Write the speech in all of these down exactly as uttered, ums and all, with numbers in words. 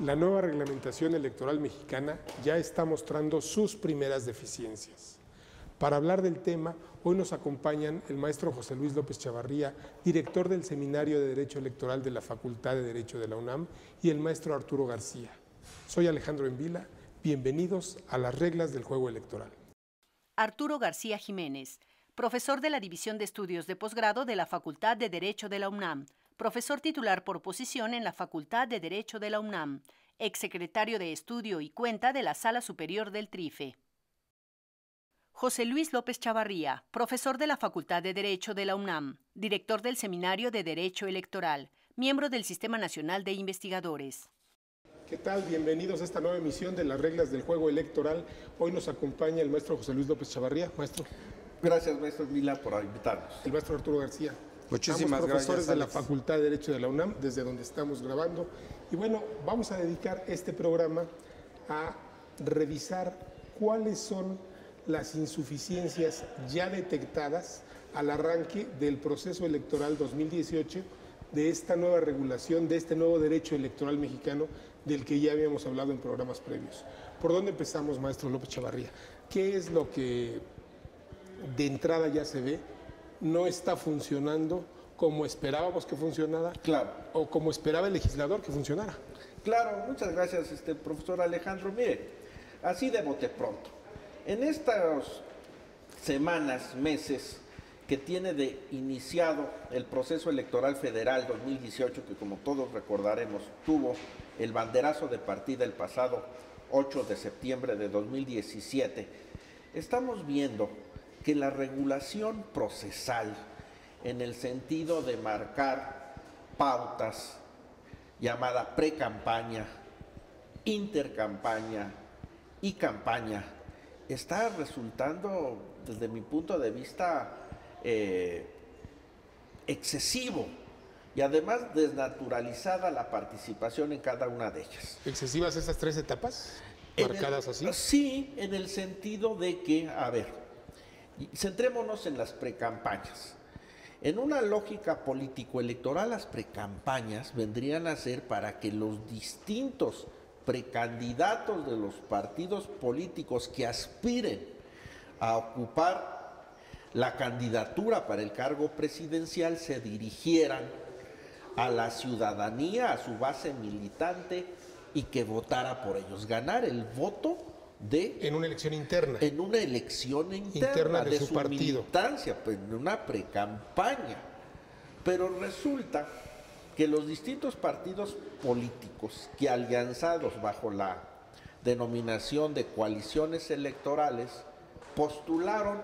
La nueva reglamentación electoral mexicana ya está mostrando sus primeras deficiencias. Para hablar del tema, hoy nos acompañan el maestro José Luis López Chavarría, director del Seminario de Derecho Electoral de la Facultad de Derecho de la UNAM, y el maestro Arturo García. Soy Alejandro Envila, bienvenidos a las reglas del juego electoral. Arturo García Jiménez, profesor de la División de Estudios de Posgrado de la Facultad de Derecho de la UNAM, profesor titular por posición en la Facultad de Derecho de la UNAM, exsecretario de Estudio y Cuenta de la Sala Superior del TRIFE. José Luis López Chavarría, profesor de la Facultad de Derecho de la UNAM, director del Seminario de Derecho Electoral, miembro del Sistema Nacional de Investigadores. ¿Qué tal? Bienvenidos a esta nueva emisión de las reglas del juego electoral. Hoy nos acompaña el maestro José Luis López Chavarría. Maestro. Gracias, maestro Vila, por invitarnos. El maestro Arturo García. Muchísimas Ambos profesores gracias, de la Alex. Facultad de Derecho de la UNAM, desde donde estamos grabando. Y bueno, vamos a dedicar este programa a revisar cuáles son las insuficiencias ya detectadas al arranque del proceso electoral dos mil dieciocho, de esta nueva regulación, de este nuevo derecho electoral mexicano del que ya habíamos hablado en programas previos. ¿Por dónde empezamos, maestro López Chavarría? ¿Qué es lo que de entrada ya se ve no está funcionando como esperábamos que funcionara, Claro. o como esperaba el legislador que funcionara? Claro, muchas gracias, este, profesor Alejandro. Mire, así de bote pronto. En estas semanas, meses que tiene de iniciado el proceso electoral federal dos mil dieciocho, que como todos recordaremos tuvo el banderazo de partida el pasado ocho de septiembre de dos mil diecisiete, estamos viendo que la regulación procesal, en el sentido de marcar pautas, llamada pre-campaña, intercampaña y campaña, está resultando, desde mi punto de vista, eh, excesivo y además desnaturalizada la participación en cada una de ellas. ¿Excesivas esas tres etapas En marcadas el- así? Sí, en el sentido de que, a ver, centrémonos en las precampañas. En una lógica político-electoral, las precampañas vendrían a ser para que los distintos precandidatos de los partidos políticos que aspiren a ocupar la candidatura para el cargo presidencial se dirigieran a la ciudadanía, a su base militante, y que votara por ellos. Ganar el voto de En una elección interna. en una elección interna, Interna de de, su su, partido. militancia, pues en una precampaña. Pero resulta que los distintos partidos políticos que, alianzados bajo la denominación de coaliciones electorales, postularon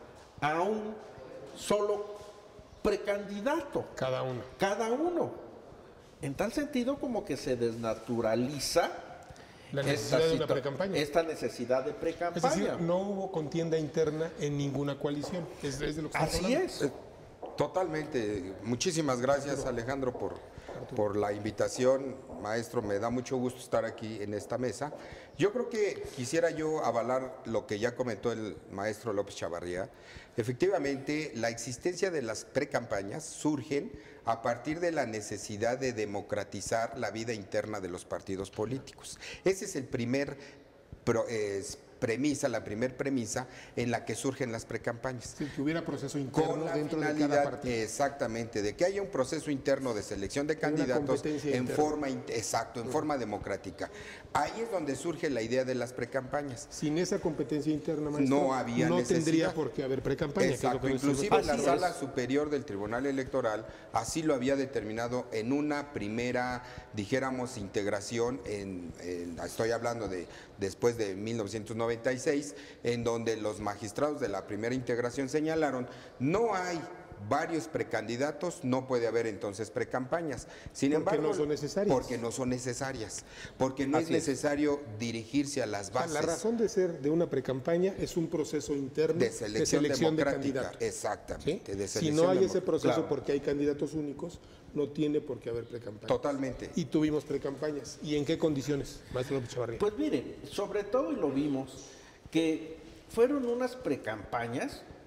a un solo precandidato, Cada uno. cada uno. En tal sentido, como que se desnaturaliza La esta necesidad de una situa- precampaña. esta necesidad de Es precampaña. decir, no hubo contienda interna en ninguna coalición. Es, es de lo que estamos Así hablando. es. Totalmente. Muchísimas gracias, Alejandro, por, por la invitación. Maestro, me da mucho gusto estar aquí en esta mesa. Yo creo que quisiera yo avalar lo que ya comentó el maestro López Chavarría. Efectivamente, la existencia de las precampañas surgen a partir de la necesidad de democratizar la vida interna de los partidos políticos. Ese es el primer pro- es premisa, la primer premisa en la que surgen las precampañas. Sí, que hubiera proceso Con interno la dentro de cada finalidad, partido. exactamente, de que haya un proceso interno de selección de Que haya una candidatos competencia en interna. forma, in- exacto, en forma democrática. Ahí es donde surge la idea de las precampañas. Sin esa competencia interna, maestro, No había no necesidad. tendría por qué haber precampaña. que es lo Exacto, que nosotros inclusive la Así Sala es. Superior del Tribunal Electoral así lo había determinado en una primera, dijéramos, integración, en, en- estoy hablando de después de mil novecientos noventa y seis, en donde los magistrados de la primera integración señalaron, no hay varios precandidatos, no puede haber entonces precampañas. Sin Porque embargo, no son necesarias. Porque no son necesarias, porque no Así es es. necesario dirigirse a las O sea, bases. la razón de ser de una precampaña es un proceso interno de selección, de democrática, candidatos. ¿Sí? exactamente. De Si selección no hay demo- ese proceso claro, porque hay candidatos únicos, no tiene por qué haber precampañas. totalmente. Y tuvimos precampañas. ¿Y en qué condiciones, maestro López Chavarría? Pues mire, sobre todo y lo vimos, que fueron unas precampañas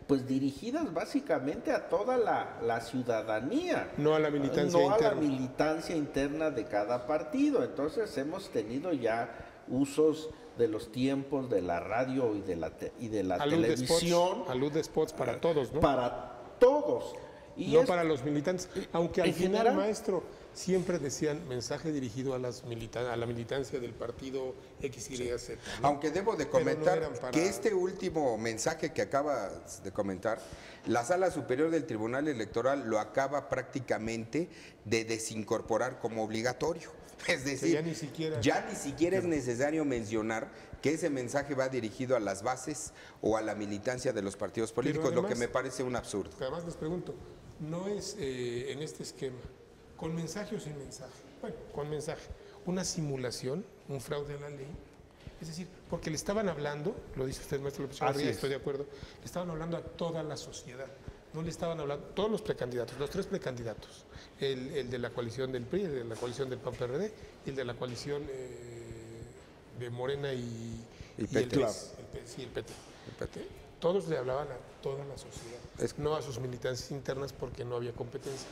pues dirigidas básicamente a toda la, la ciudadanía. No a la militancia no interna. a la militancia interna de cada partido. Entonces hemos tenido ya usos de los tiempos de la radio y de la, te, y de la a luz televisión. De spots, a luz de spots para todos, ¿no? Para todos. Y no es, para los militantes. Aunque al final, general, maestro, siempre decían mensaje dirigido a, las milita a la militancia del partido X Y Z. ¿no? Aunque debo de comentar no para... que este último mensaje que acabas de comentar, la Sala Superior del Tribunal Electoral lo acaba prácticamente de desincorporar como obligatorio. Es decir, ya ni siquiera, ya ni siquiera es necesario mencionar que ese mensaje va dirigido a las bases o a la militancia de los partidos políticos, además, lo que me parece un absurdo. Además les pregunto, ¿no es eh, en este esquema, con mensaje o sin mensaje? Bueno, con mensaje, una simulación, un fraude a la ley. Es decir, porque le estaban hablando, lo dice usted, maestro López Obrador, estoy de acuerdo, le estaban hablando a toda la sociedad. No le estaban hablando, todos los precandidatos, los tres precandidatos, el, el de la coalición del P R I, el de la coalición del P A N P R D y el de la coalición eh, de Morena y, y, y P T. el P R I, el, sí, el P T. El P T. Todos le hablaban a toda la sociedad, es, no a sus militancias internas porque no había competencia.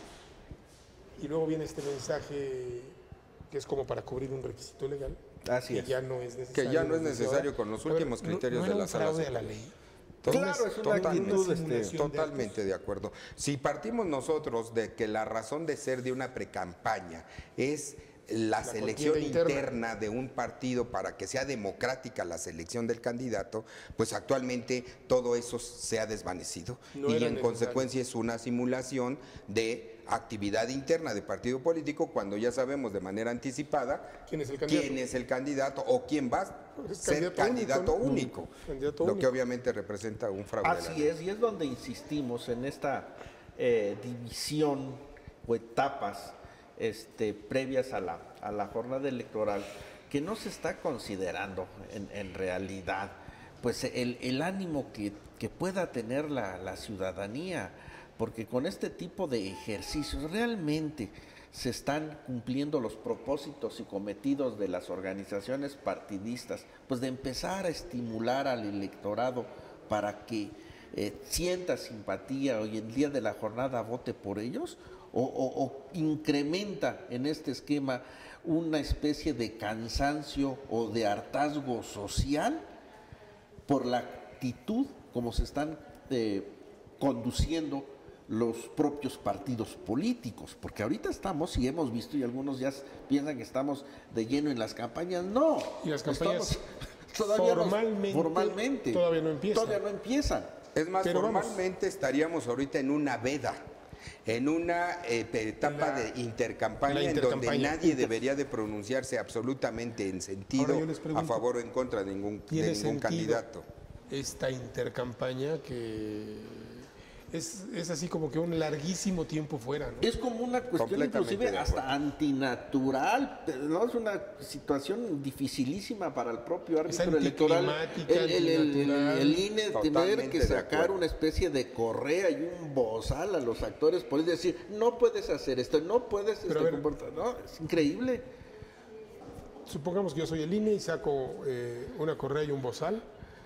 Y luego viene este mensaje que es como para cubrir un requisito legal, Así que es. ya no es necesario. Que ya no es necesario con los últimos ver, criterios no, no de la Sala Superior. A la ley. Claro, es una totalmente, actitud, este, totalmente de acuerdo. Si partimos nosotros de que la razón de ser de una precampaña es la, la selección interna. interna de un partido para que sea democrática la selección del candidato, pues actualmente todo eso se ha desvanecido no y en necesario. consecuencia es una simulación de actividad interna de partido político cuando ya sabemos de manera anticipada quién es el candidato, quién es el candidato o quién va a ser candidato único, único, ¿no? candidato lo único. Que obviamente representa un fraude. Así es, y es donde insistimos en esta eh, división o etapas este, previas a la, a la jornada electoral que no se está considerando en, en realidad pues el, el ánimo que, que pueda tener la, la ciudadanía, porque con este tipo de ejercicios realmente se están cumpliendo los propósitos y cometidos de las organizaciones partidistas, pues de empezar a estimular al electorado para que eh, sienta simpatía hoy en día de la jornada vote por ellos, o, o, o incrementa en este esquema una especie de cansancio o de hartazgo social por la actitud como se están eh, conduciendo los propios partidos políticos, porque ahorita estamos, y hemos visto, y algunos ya piensan que estamos de lleno en las campañas, no. Y las campañas estamos, todavía formalmente, no, formalmente todavía no empiezan. Todavía no empiezan. Es más, Pero formalmente vamos. estaríamos ahorita en una veda, en una eh, etapa la, de intercampaña, intercampaña en donde nadie inter... debería de pronunciarse absolutamente en sentido pregunto, a favor o en contra de ningún, de ningún candidato. Esta intercampaña que... Es, es así como que un larguísimo tiempo fuera, ¿no? Es como una cuestión inclusive hasta antinatural, ¿no? Es una situación dificilísima para el propio árbitro electoral. El, el, el, el, el I N E tener que sacar una especie de correa y un bozal a los actores políticos, decir, no puedes hacer esto, no puedes este, ver, comportar, ¿no? Es increíble. Supongamos que yo soy el I N E y saco eh, una correa y un bozal.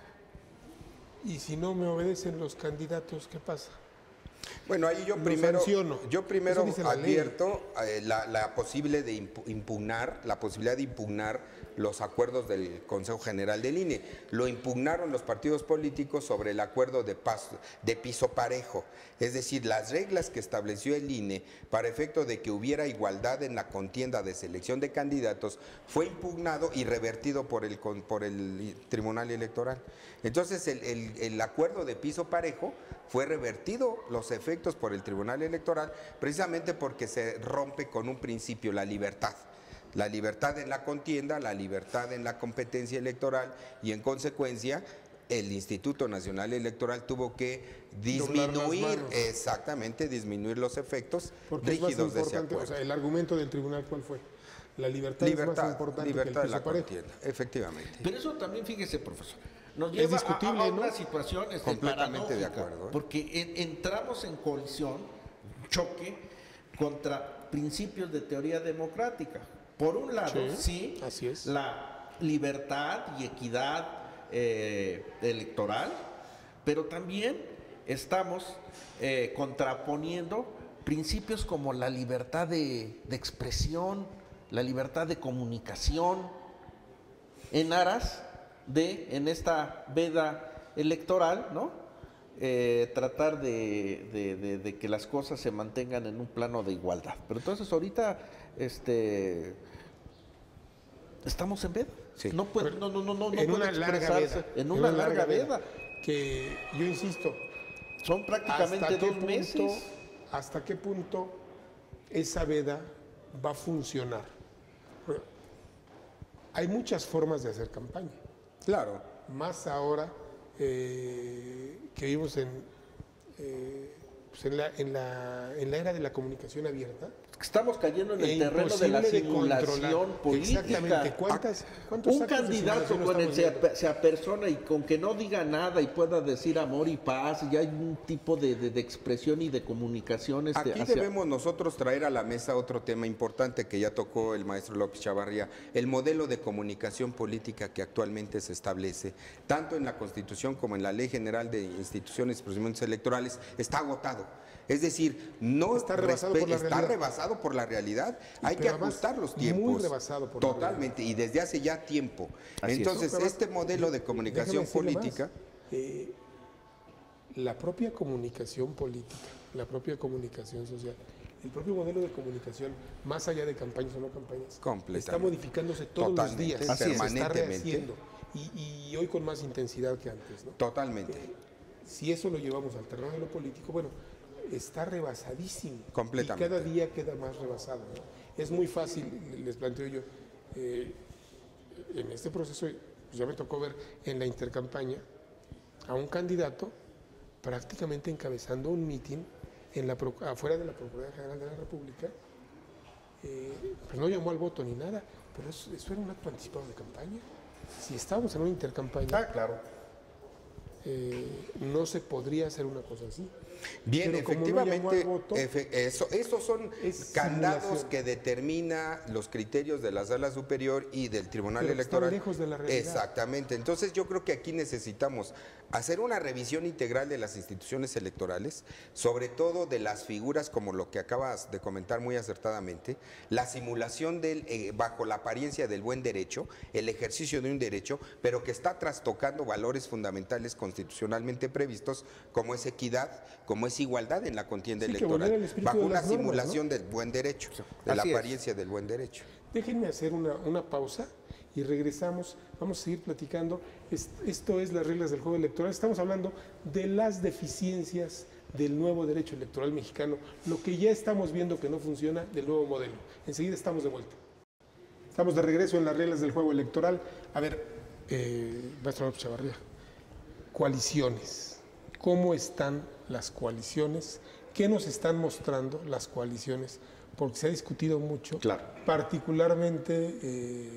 Y si no me obedecen los candidatos, ¿qué pasa? Bueno, ahí yo primero, yo primero advierto eh, la, la posible de impugnar, la posibilidad de impugnar los acuerdos del Consejo General del I N E. Lo impugnaron los partidos políticos sobre el acuerdo de, paso, de piso parejo, es decir, las reglas que estableció el I N E para efecto de que hubiera igualdad en la contienda de selección de candidatos fue impugnado y revertido por el, por el Tribunal Electoral. Entonces, el, el, el acuerdo de piso parejo fue revertido los efectos por el Tribunal Electoral precisamente porque se rompe con un principio, la libertad. La libertad en la contienda, la libertad en la competencia electoral y en consecuencia el Instituto Nacional Electoral tuvo que disminuir, exactamente, disminuir los efectos porque rígidos de ese acuerdo. O sea, el argumento del tribunal, ¿cuál fue? La libertad, libertad es más importante libertad que el piso de la parejo. Contienda, efectivamente. Pero eso también, fíjese, profesor, nos lleva es discutible, a, a una ¿no? situación este, completamente de acuerdo, ¿eh? Porque en, entramos en colisión, choque contra principios de teoría democrática. Por un lado, sí, sí así es. La libertad y equidad eh, electoral, pero también estamos eh, contraponiendo principios como la libertad de, de expresión, la libertad de comunicación, en aras de, en esta veda electoral, ¿no? Eh, tratar de, de, de, de que las cosas se mantengan en un plano de igualdad. Pero entonces ahorita este, estamos en veda. Sí. No puede, no, no, no, no, en no una puede larga expresarse veda, en una, una larga veda. veda. Que yo insisto, son prácticamente dos punto, meses. ¿Hasta qué punto esa veda va a funcionar? Hay muchas formas de hacer campaña. Claro. Más ahora eh, que vivimos en, eh, pues en, la, en, la, en la era de la comunicación abierta. Estamos cayendo en el e terreno de la simulación política. Exactamente. ¿Cuántas, ¿cuántos un candidato con el se, se apersona y con que no diga nada y pueda decir amor y paz, y hay un tipo de, de, de expresión y de comunicación. Este, Aquí hacia... debemos nosotros traer a la mesa otro tema importante que ya tocó el maestro López Chavarría, el modelo de comunicación política que actualmente se establece, tanto en la Constitución como en la Ley General de Instituciones y Procedimientos Electorales, está agotado. Es decir, no está rebasado por la está realidad. rebasado por la realidad. Hay Pero que ajustar los tiempos. Muy rebasado por Totalmente, y desde hace ya tiempo. Así Entonces, es. este modelo de comunicación política... Eh, la propia comunicación política, la propia comunicación social, el propio modelo de comunicación, más allá de campañas o no campañas, está modificándose todos Totalmente, los días, así se está permanentemente. rehaciendo, y, y hoy con más intensidad que antes, ¿no? Totalmente. Eh, si eso lo llevamos al terreno de lo político, bueno, está rebasadísimo. Completamente. Y cada día queda más rebasado, ¿no? Es muy fácil, les planteo yo, eh, en este proceso, pues ya me tocó ver en la intercampaña a un candidato prácticamente encabezando un mitin en la, afuera de la Procuraduría General de la República. Eh, pues no llamó al voto ni nada, pero eso, eso era un acto anticipado de campaña. Si estábamos en una intercampaña, ah, claro. eh, no se podría hacer una cosa así. Bien, Pero efectivamente, no voto, efe, eso, esos son candados simulación. que determina los criterios de la Sala Superior y del Tribunal Pero Electoral. están lejos de la realidad. Exactamente. Entonces yo creo que aquí necesitamos hacer una revisión integral de las instituciones electorales, sobre todo de las figuras como lo que acabas de comentar muy acertadamente, la simulación del, eh, bajo la apariencia del buen derecho, el ejercicio de un derecho, pero que está trastocando valores fundamentales constitucionalmente previstos como es equidad, como es igualdad en la contienda Sí, electoral, bajo de una normas, simulación ¿no? del buen derecho, de Así la es. apariencia del buen derecho. Déjenme hacer una, una pausa y regresamos. Vamos a seguir platicando. Es- Esto es las reglas del juego electoral. Estamos hablando de las deficiencias del nuevo derecho electoral mexicano, lo que ya estamos viendo que no funciona del nuevo modelo. Enseguida estamos de vuelta. Estamos de regreso en las reglas del juego electoral. A ver, eh, maestro López Chavarría, coaliciones. ¿Cómo están las coaliciones? ¿Qué nos están mostrando las coaliciones? Porque se ha discutido mucho, Claro. particularmente eh,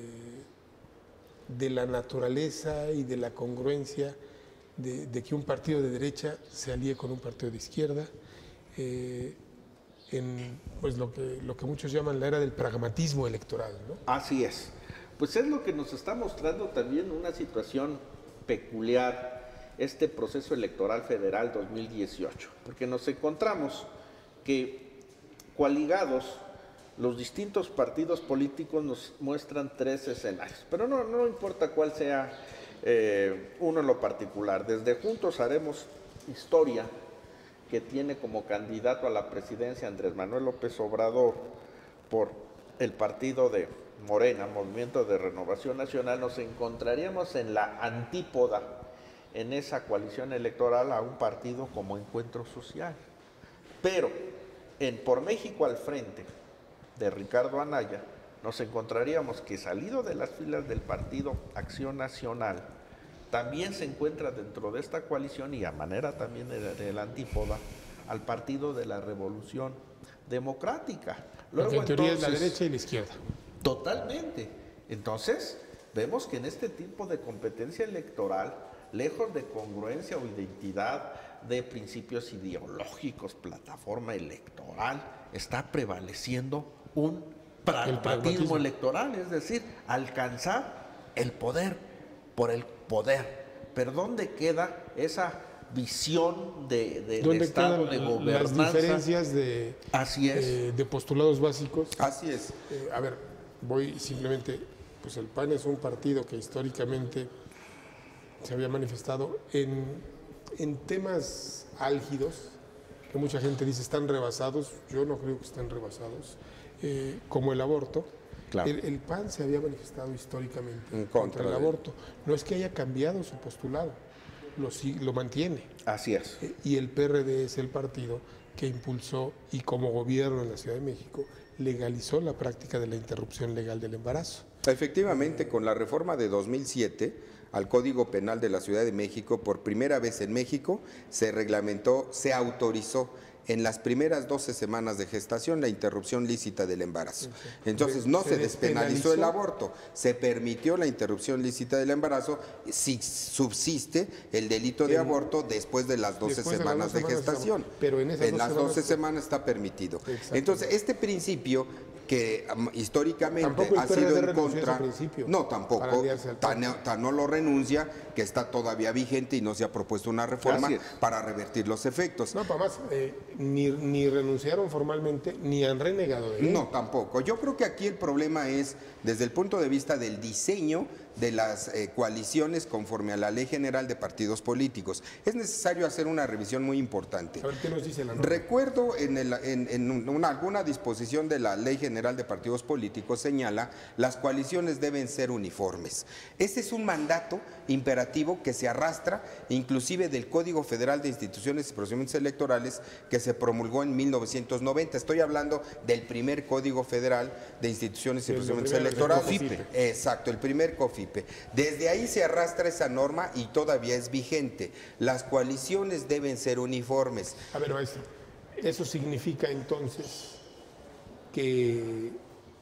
de la naturaleza y de la congruencia de, de que un partido de derecha se alíe con un partido de izquierda, eh, en pues lo que, lo que muchos llaman la era del pragmatismo electoral, ¿no? Así es. Pues es lo que nos está mostrando también una situación peculiar, este proceso electoral federal dos mil dieciocho, porque nos encontramos que coaligados los distintos partidos políticos nos muestran tres escenarios, pero no, no importa cuál sea eh, uno en lo particular. Desde Juntos Haremos Historia, que tiene como candidato a la presidencia Andrés Manuel López Obrador por el partido de Morena, Movimiento de Renovación Nacional, nos encontraríamos en la antípoda en esa coalición electoral a un partido como Encuentro Social. Pero en Por México al Frente, de Ricardo Anaya, nos encontraríamos que salido de las filas del partido Acción Nacional, también se encuentra dentro de esta coalición y a manera también de, de la antípoda al Partido de la Revolución Democrática. Luego, Porque en teoría entonces, es la derecha y la izquierda. Totalmente. Entonces, vemos que en este tipo de competencia electoral, lejos de congruencia o identidad de principios ideológicos, plataforma electoral, está prevaleciendo un pragmatismo, pragmatismo. electoral, es decir, alcanzar el poder por el poder. Pero ¿dónde queda esa visión de, de, ¿Dónde de Estado, quedan de gobernanza. las diferencias de, Así es. eh, de postulados básicos? Así es. Eh, a ver, voy simplemente, pues el P A N es un partido que históricamente se había manifestado en, en temas álgidos, que mucha gente dice están rebasados, yo no creo que estén rebasados, eh, como el aborto. Claro. El, el P A N se había manifestado históricamente En contra, contra el de- aborto. No es que haya cambiado su postulado, lo, sí- lo mantiene. Así es. Eh, Y el P R D es el partido que impulsó y como gobierno en la Ciudad de México legalizó la práctica de la interrupción legal del embarazo. Efectivamente, con la reforma de dos mil siete al Código Penal de la Ciudad de México, por primera vez en México se reglamentó, se autorizó en las primeras doce semanas de gestación la interrupción lícita del embarazo. Entonces no Se se despenalizó el despenalizó. aborto, se permitió la interrupción lícita del embarazo si subsiste el delito de En- aborto después de las doce después de las semanas doce de semanas de gestación. aborto. Pero en esas en doce las semanas- doce semanas está permitido. Exacto. Entonces, este principio que um, históricamente Tampoco el ha P R D sido en renunció a ese contra, principio no para tampoco, aliarse al P A N. tan, tan no lo renuncia que está todavía vigente y no se ha propuesto una reforma Así es. para revertir los efectos. No, para más, eh, ni, ni renunciaron formalmente, ni han renegado de él. No, tampoco. Yo creo que aquí el problema es desde el punto de vista del diseño de las eh, coaliciones conforme a la Ley General de Partidos Políticos. Es necesario hacer una revisión muy importante. A ver, ¿qué nos dice la norma? Recuerdo en, el- en- en una- alguna disposición de la Ley General de Partidos Políticos señala las coaliciones deben ser uniformes. Este es un mandato imperativo que se arrastra inclusive del Código Federal de Instituciones y Procedimientos Electorales que se promulgó en mil novecientos noventa. Estoy hablando del primer Código Federal de Instituciones y Sí, el Procedimientos primero, el Electorales. COFIPE. Exacto, el primer COFIPE. Desde ahí se arrastra esa norma y todavía es vigente. Las coaliciones deben ser uniformes. A ver, maestro, eso significa entonces que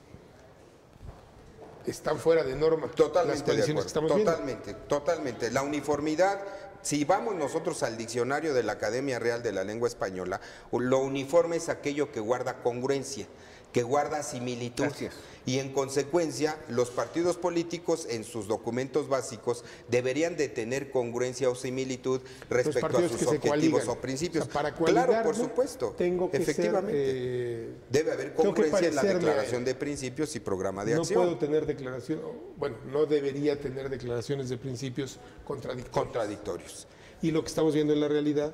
están fuera de norma las Totalmente de coaliciones acuerdo. que estamos viendo. Totalmente, totalmente. La uniformidad, si vamos nosotros al diccionario de la Academia Real de la Lengua Española, lo uniforme es aquello que guarda congruencia, que guarda similitud. Así es. Y en consecuencia, los partidos políticos en sus documentos básicos deberían de tener congruencia o similitud respecto a partidos sus que se objetivos coaligan. o principios. O sea, para claro, coaligarme, por supuesto. tengo que ser, Efectivamente. eh, Debe haber tengo que congruencia en la parecerle a declaración él. de principios y programa de No acción. puedo tener declaración, bueno, no debería tener declaraciones de principios contradictorios. Contradictorios. Y lo que estamos viendo en la realidad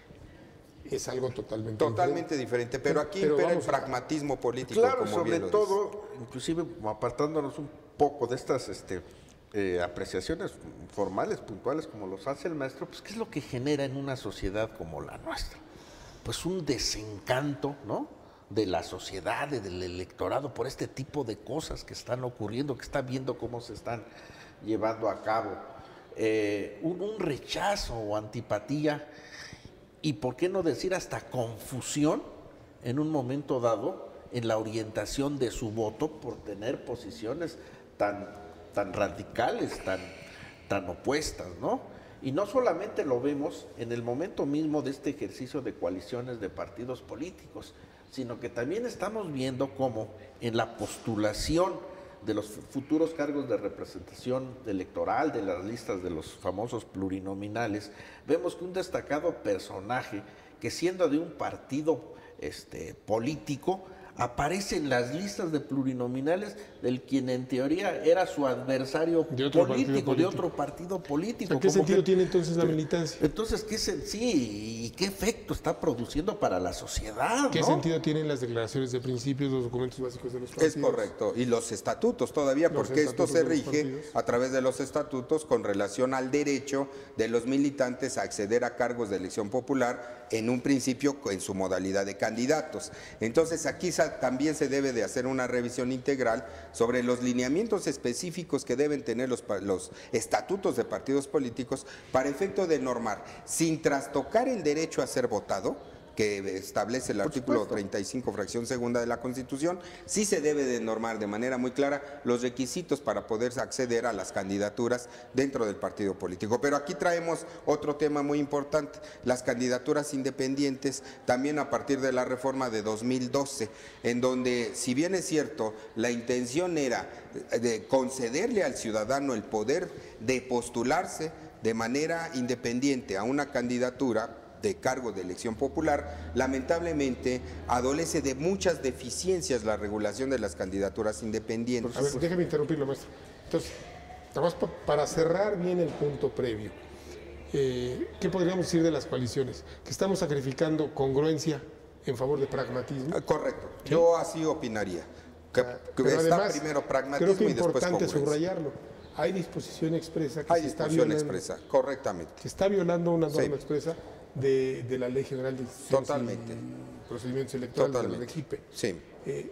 es algo totalmente Totalmente diferente, pero aquí Pero impera el vamos a- pragmatismo político, Claro, como sobre bien lo todo, inclusive apartándonos un poco de estas este, eh, apreciaciones formales, puntuales, como los hace el maestro, pues ¿qué es lo que genera en una sociedad como la nuestra? Pues un desencanto, ¿no?, de la sociedad, de- del electorado, por este tipo de cosas que están ocurriendo, que está viendo cómo se están llevando a cabo. Eh, un, un rechazo o antipatía, y por qué no decir hasta confusión en un momento dado en la orientación de su voto por tener posiciones tan, tan radicales, tan, tan opuestas, ¿no? Y no solamente lo vemos en el momento mismo de este ejercicio de coaliciones de partidos políticos, sino que también estamos viendo cómo en la postulación de los futuros cargos de representación electoral, de las listas de los famosos plurinominales, vemos que un destacado personaje que siendo de un partido este, político, aparece en las listas de plurinominales del quien en teoría era su adversario De otro político, partido de político. otro partido político. ¿A qué Como sentido que- tiene entonces la militancia? Entonces, ¿qué sen- sí, y qué efecto está produciendo para la sociedad? ¿Qué ¿no? sentido tienen las declaraciones de principios, los documentos básicos de los partidos? Es correcto. Y los estatutos todavía, Los porque esto estatutos se de los rige partidos. a través de los estatutos con relación al derecho de los militantes a acceder a cargos de elección popular, en un principio en su modalidad de candidatos. Entonces, aquí sa- también se debe de hacer una revisión integral sobre los lineamientos específicos que deben tener los, pa- los estatutos de partidos políticos para efecto de normar, sin trastocar el derecho a ser votado, que establece el artículo treinta y cinco, fracción segunda de la Constitución, sí se debe de normar de manera muy clara los requisitos para poder acceder a las candidaturas dentro del partido político. Pero aquí traemos otro tema muy importante, las candidaturas independientes, también a partir de la reforma de dos mil doce, en donde, si bien es cierto, la intención era de concederle al ciudadano el poder de postularse de manera independiente a una candidatura de cargo de elección popular, lamentablemente adolece de muchas deficiencias la regulación de las candidaturas independientes. A ver, déjame interrumpirlo, maestro. Entonces, nada más pa para cerrar bien el punto previo, eh, ¿qué podríamos decir de las coaliciones? Que estamos sacrificando congruencia en favor de pragmatismo. Ah, correcto, ¿sí? Yo así opinaría. Que, que está además, primero pragmatismo creo que y después importante congruencia. subrayarlo. Hay disposición expresa que Hay se está disposición violando, expresa, correctamente. que está violando una norma Sí. expresa de, de la Ley General de Instituciones Totalmente. y Procedimientos Electorales, Totalmente. de la REGIPE. Sí. Eh,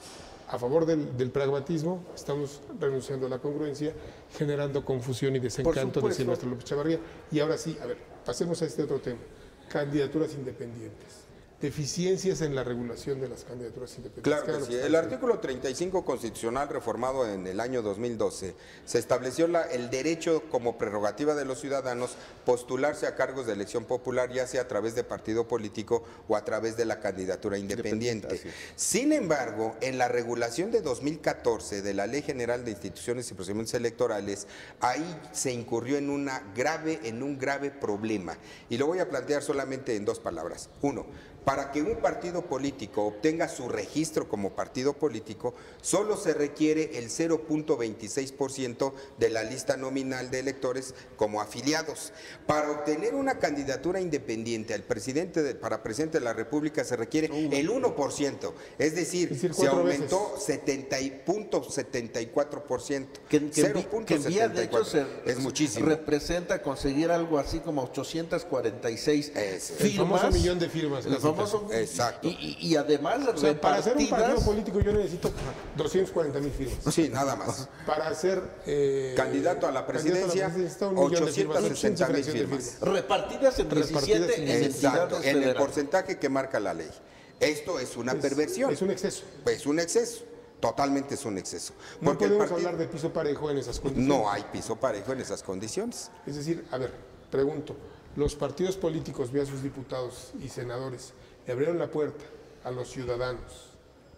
a favor del, del pragmatismo, estamos renunciando a la congruencia, generando confusión y desencanto, decía el maestro López Chavarría. Y ahora sí, a ver, pasemos a este otro tema, candidaturas independientes. Deficiencias en la regulación de las candidaturas independientes. Claro que sí. El artículo treinta y cinco constitucional reformado en el año dos mil doce se estableció la, el derecho como prerrogativa de los ciudadanos postularse a cargos de elección popular, ya sea a través de partido político o a través de la candidatura independiente. Sin embargo, en la regulación de dos mil catorce de la Ley General de Instituciones y Procedimientos Electorales, ahí se incurrió en, una grave, en un grave problema. Y lo voy a plantear solamente en dos palabras. Uno, para que un partido político obtenga su registro como partido político, solo se requiere el cero punto veintiséis por ciento de la lista nominal de electores como afiliados. Para obtener una candidatura independiente al presidente de, para presidente de la República se requiere el uno por ciento, es decir, es decir se aumentó setenta punto setenta y cuatro por ciento. Que, que, que en vía de hecho se, es muchísimo. Representa conseguir algo así como ochocientas cuarenta y seis es, firmas. El famoso millón de firmas. Famoso, Exacto. Y, y, y además, o sea, para hacer un partido político yo necesito doscientas cuarenta mil firmas. Sí, nada más. Para ser eh, candidato a la presidencia, ochocientas sesenta mil firmas. Repartidas en diecisiete en Exacto, en el porcentaje que marca la ley. Esto es una es, perversión. Es un exceso. Es un exceso. Totalmente es un exceso. No Porque podemos partido, hablar de piso parejo en esas condiciones. No hay piso parejo en esas condiciones. Es decir, a ver, pregunto, los partidos políticos, vía sus diputados y senadores, le abrieron la puerta a los ciudadanos,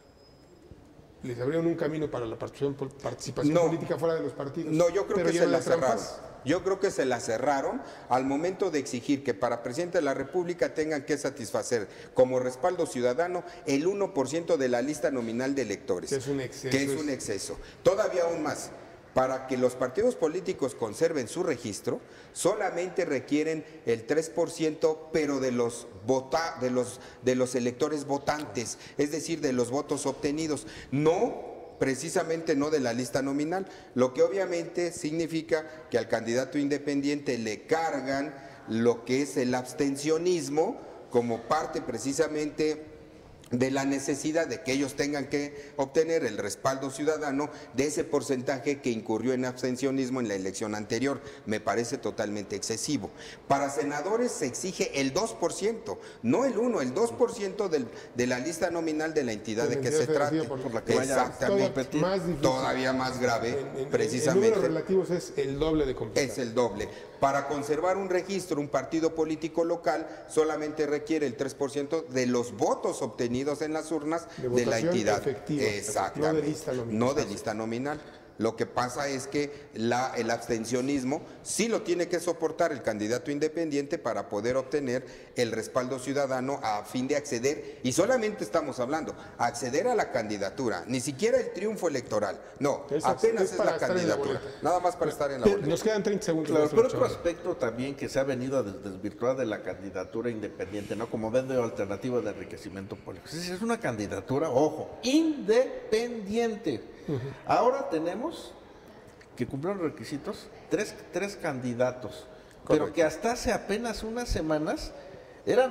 les abrieron un camino para la participación, participación no, política fuera de los partidos. No, yo creo pero que se la cerraron. Trampas. Yo creo que se la cerraron al momento de exigir que para presidente de la República tengan que satisfacer como respaldo ciudadano el uno por ciento de la lista nominal de electores. Que es un exceso. Que es un exceso. Todavía aún más. Para que los partidos políticos conserven su registro, solamente requieren el tres por ciento, pero de los, vota, de, los, de los electores votantes, es decir, de los votos obtenidos, no precisamente no de la lista nominal, lo que obviamente significa que al candidato independiente le cargan lo que es el abstencionismo como parte precisamente de la necesidad de que ellos tengan que obtener el respaldo ciudadano de ese porcentaje que incurrió en abstencionismo en la elección anterior. Me parece totalmente excesivo. Para senadores se exige el dos por ciento, no el uno, el dos por ciento del, de la lista nominal de la entidad de que se trate. Por, por la que Exactamente. Más Todavía más grave, en, en, precisamente. En números relativos es el doble de completar. Es el doble. Para conservar un registro, un partido político local solamente requiere el tres por ciento de los votos obtenidos en las urnas de, de la entidad. Efectiva, exactamente. No de lista nominal. No de lista nominal. Lo que pasa es que la, el abstencionismo sí lo tiene que soportar el candidato independiente para poder obtener el respaldo ciudadano a fin de acceder, y solamente estamos hablando, acceder a la candidatura, ni siquiera el triunfo electoral, no, es, apenas es, es la candidatura, la nada más para estar en la pero, boleta. Nos quedan treinta segundos. Claro, pero otro aspecto también que se ha venido a desvirtuar de la candidatura independiente, ¿no? Como medio alternativo de enriquecimiento político. Es, es una candidatura, ojo, independiente. Uh-huh. Ahora tenemos que cumplieron requisitos tres, tres candidatos, correcto, pero que hasta hace apenas unas semanas eran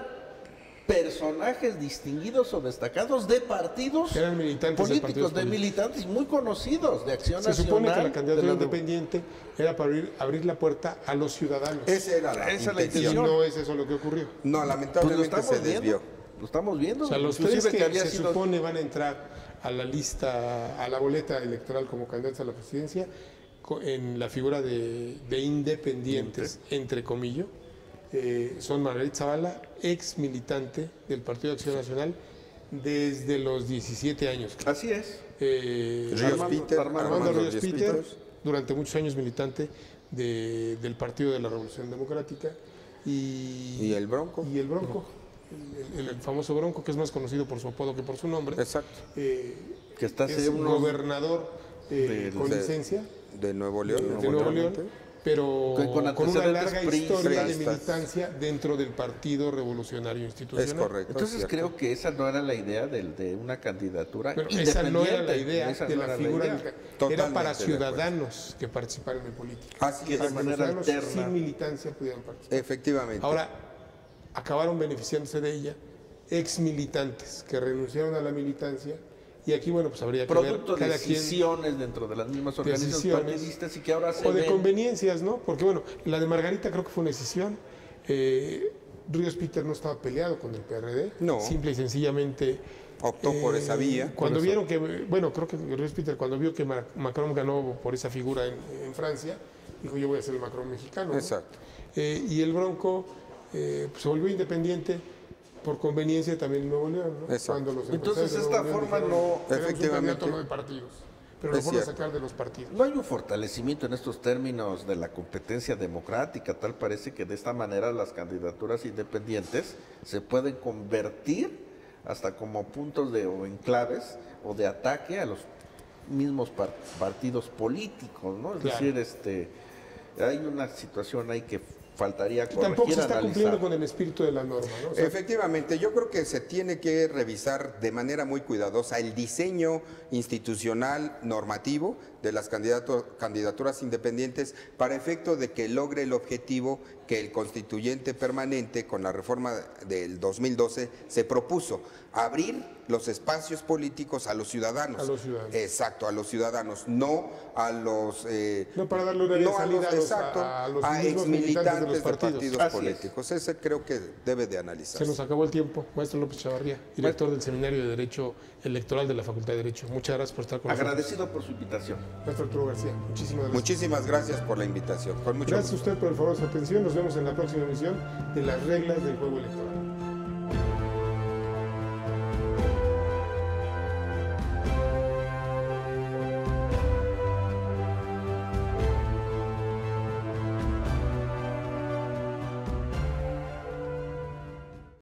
personajes distinguidos o destacados de partidos eran militantes políticos, de, partidos de políticos. militantes muy conocidos de Acción Se Nacional. Se supone que la candidatura la... independiente era para abrir, abrir la puerta a los ciudadanos. Esa era la, Esa intención. la intención. Y no es eso lo que ocurrió. No, lamentablemente pues se desvió. Viendo, lo estamos viendo. O sea, los tres que, que se sido... supone van a entrar a la lista, a la boleta electoral como candidatos a la presidencia, en la figura de, de independientes, entre comillas, eh, son Margarita Zavala, ex militante del Partido de Acción Nacional desde los diecisiete años. Así es. Eh, Ríos Armando, Peter, Armando, Armando Ríos Peter, Peter, durante muchos años militante de, del Partido de la Revolución Democrática. Y, ¿Y el Bronco? Y el Bronco, el, el, el famoso Bronco, que es más conocido por su apodo que por su nombre. Exacto. Eh, que está es un gobernador eh, de, con de, licencia. De Nuevo León. De, de Nuevo León, pero con, con una larga historia priistas. de militancia dentro del Partido Revolucionario Institucional. Es correcto. Entonces es creo que esa no era la idea de, de una candidatura pero independiente. Esa no era la idea esa de no la figura. la De, era para ciudadanos que participaran en política. Así es. Para De que manera los ciudadanos alterna. sin militancia pudieran participar. Efectivamente. Ahora, acabaron beneficiándose de ella ex militantes que renunciaron a la militancia. Y aquí, bueno, pues habría que Producto ver cada de decisiones quien, dentro de las mismas organizaciones decisiones, partidistas y que ahora se o de ven. conveniencias, ¿no? Porque, bueno, la de Margarita creo que fue una decisión. Eh, Ríos Peter no estaba peleado con el P R D. No. Simple y sencillamente... Optó por eh, esa vía. Cuando por vieron que, bueno, creo que Ríos Peter, cuando vio que Macron ganó por esa figura en, en Francia, dijo, yo voy a ser el Macron mexicano, ¿no? Exacto. Eh, y el Bronco eh, pues, se volvió independiente por conveniencia también en Nuevo León, ¿no? Exacto. Los Entonces esta León forma dijeron, no... Efectivamente. Un no de partidos, pero lo fueron a sacar de los partidos. No hay un fortalecimiento en estos términos de la competencia democrática, tal parece que de esta manera las candidaturas independientes se pueden convertir hasta como puntos de o enclaves o de ataque a los mismos par partidos políticos, ¿no? Es claro. decir, este hay una situación ahí que faltaría corregir, tampoco se está analizar. cumpliendo con el espíritu de la norma, ¿no? O sea, efectivamente, yo creo que se tiene que revisar de manera muy cuidadosa el diseño institucional normativo de las candidaturas independientes para efecto de que logre el objetivo que el constituyente permanente con la reforma del dos mil doce se propuso, abrir los espacios políticos a los ciudadanos. A los ciudadanos. Exacto, a los ciudadanos, no a los... Eh, no para darle una no a los, salida a los, exacto, a, a los a mismos exmilitantes de los partidos, de partidos Así políticos. Es. Ese creo que debe de analizarse. Se nos acabó el tiempo. Maestro López Chavarría, director del Seminario de Derecho Electoral de la Facultad de Derecho. Muchas gracias por estar con Agradecido nosotros. por su invitación. Maestro Arturo García, muchísimas gracias. Muchísimas gracias por la invitación. Con mucho Gracias gusto. a usted por el favor de su atención. Nos vemos en la próxima emisión de Las Reglas del Juego Electoral.